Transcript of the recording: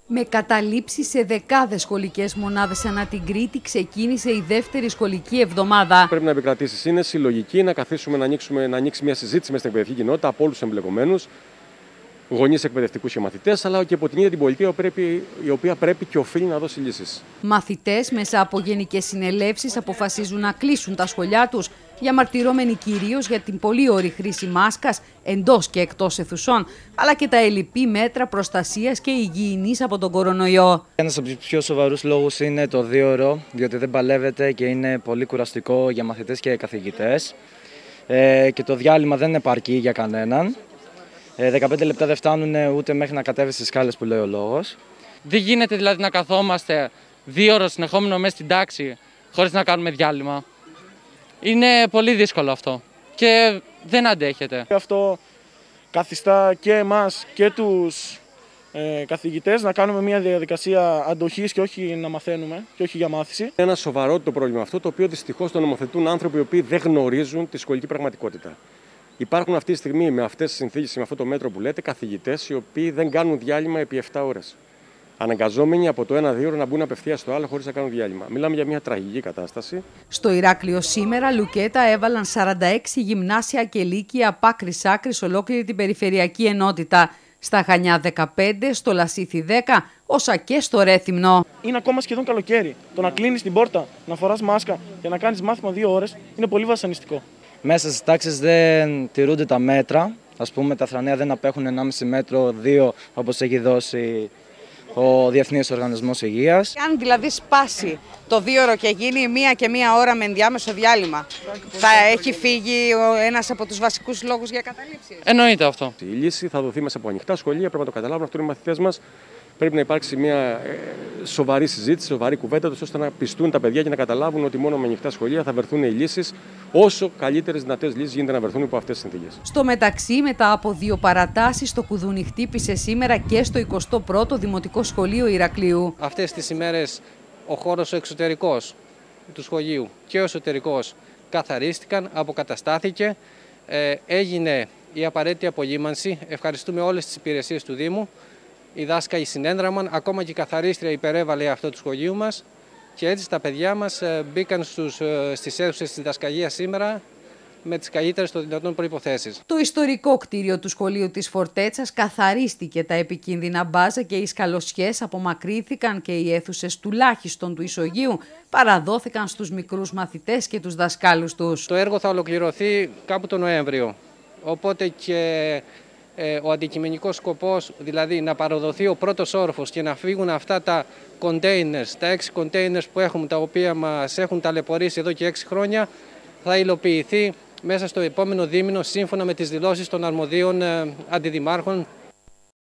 Με καταλήψεις σε δεκάδες σχολικές μονάδες ανά την Κρήτη, ξεκίνησε η δεύτερη σχολική εβδομάδα. Πρέπει να επικρατήσει είναι συλλογική, να καθίσουμε να ανοίξει μια συζήτηση με στην εκπαιδευτική κοινότητα από όλους τους εμπλεκομένους, γονείς, εκπαιδευτικούς και μαθητές, αλλά και από την ίδια την πολιτεία, η οποία πρέπει και οφείλει να δώσει λύσεις. Μαθητές μέσα από γενικές συνελεύσεις αποφασίζουν να κλείσουν τα σχολιά τους, διαμαρτυρόμενοι κυρίως για την πολύ ωρή χρήση μάσκας εντός και εκτός αιθουσών, αλλά και τα ελλειπή μέτρα προστασίας και υγιεινής από τον κορονοϊό. Ένας από τους πιο σοβαρούς λόγους είναι το 2ωρο, διότι δεν παλεύεται και είναι πολύ κουραστικό για μαθητές και καθηγητές. Και το διάλειμμα δεν επαρκεί για κανέναν. 15 λεπτά δεν φτάνουν ούτε μέχρι να κατέβει στις σκάλες που λέει ο λόγος. Δεν γίνεται δηλαδή να καθόμαστε 2 ώρες συνεχόμενο μέσα στην τάξη χωρίς να κάνουμε διάλειμμα. Είναι πολύ δύσκολο αυτό και δεν αντέχεται. Αυτό καθιστά και εμάς και τους καθηγητές να κάνουμε μια διαδικασία αντοχής και όχι να μαθαίνουμε και όχι για μάθηση. Είναι ένα σοβαρό το πρόβλημα αυτό, το οποίο δυστυχώς το νομοθετούν άνθρωποι οι οποίοι δεν γνωρίζουν τη σχολική πραγματικότητα. Υπάρχουν αυτή τη στιγμή με αυτές τις συνθήκες, με αυτό το μέτρο που λέτε, καθηγητές οι οποίοι δεν κάνουν διάλειμμα επί 7 ώρες. Αναγκαζόμενοι από το 1-2ωρο να μπουν απευθείας στο άλλο χωρίς να κάνουν διάλειμμα. Μιλάμε για μια τραγική κατάσταση. Στο Ηράκλειο σήμερα, Λουκέτα έβαλαν 46 γυμνάσια και λύκεια από άκρης άκρης ολόκληρη την περιφερειακή ενότητα. Στα Χανιά 15, στο Λασίθι 10, όσα και στο Ρέθυμνο. Είναι ακόμα σχεδόν καλοκαίρι. Το να κλείνεις την πόρτα, να φοράς μάσκα και να κάνεις μάθημα 2 ώρες είναι πολύ βασανιστικό. Μέσα στις τάξεις δεν τηρούνται τα μέτρα. Ας πούμε, τα θρανέα δεν απέχουν 1,5 μέτρο, 2 όπως έχει δώσει ο Διεθνής Οργανισμός Υγείας. Αν δηλαδή σπάσει το 2ωρο και γίνει 1 και 1 ώρα με ενδιάμεσο διάλειμμα, θα έχει φύγει ένας από τους βασικούς λόγους για καταλήψεις? Εννοείται αυτό. Η λύση θα δοθεί μέσα από ανοιχτά σχολεία, πρέπει να το καταλάβουν αυτό οι μαθητές μας. Πρέπει να υπάρξει μια σοβαρή συζήτηση, σοβαρή κουβέντα, ώστε να πιστούν τα παιδιά και να καταλάβουν ότι μόνο με ανοιχτά σχολεία θα βρεθούν οι λύσεις, όσο καλύτερες δυνατές λύσεις γίνεται να βρεθούν υπό αυτές τις συνθήκες. Στο μεταξύ, μετά από 2 παρατάσεις, το κουδούνι χτύπησε σήμερα και στο 21ο Δημοτικό Σχολείο Ηρακλείου. Αυτές τις ημέρες ο χώρος ο εξωτερικός του σχολείου και ο εσωτερικός καθαρίστηκαν, αποκαταστάθηκε, έγινε η απαραίτητη απολύμανση. Ευχαριστούμε όλες τις υπηρεσίες του Δήμου. Οι δάσκαλοι συνέδραμαν, ακόμα και η καθαρίστρια υπερέβαλε αυτό του σχολείου μας και έτσι τα παιδιά μας μπήκαν στις αίθουσες της διδασκαλίας σήμερα με τις καλύτερες των δυνατών προϋποθέσεις. Το ιστορικό κτίριο του σχολείου της Φορτέτσας καθαρίστηκε, τα επικίνδυνα μπάζα και οι σκαλωσιές απομακρύνθηκαν και οι αίθουσες τουλάχιστον του Ισογείου παραδόθηκαν στους μικρούς μαθητές και τους δασκάλους τους. Το έργο θα ολοκληρωθεί κάπου τον Νοέμβριο, οπότε και ο αντικειμενικός σκοπός, δηλαδή να παραδοθεί ο πρώτος όροφος και να φύγουν αυτά τα containers, τα 6 containers που έχουμε, τα οποία μας έχουν ταλαιπωρήσει εδώ και 6 χρόνια, θα υλοποιηθεί μέσα στο επόμενο δίμηνο σύμφωνα με τις δηλώσεις των αρμοδίων αντιδημάρχων